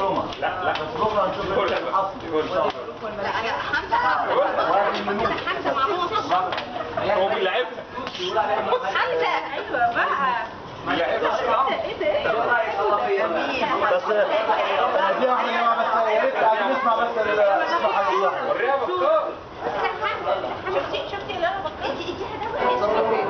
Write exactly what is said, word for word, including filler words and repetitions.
روما. لا لا روما نشوف الاصلي. لا انا حمزه انا حمزه مع ماما هو بيلعبها حمزه ايوه بقى ايه ده ايه ده بس دي واحده يا بس يا ريت نسمع بس وريها بكار. حمزه شفتي شفتي اللي انا بطلت انت انت هتعملي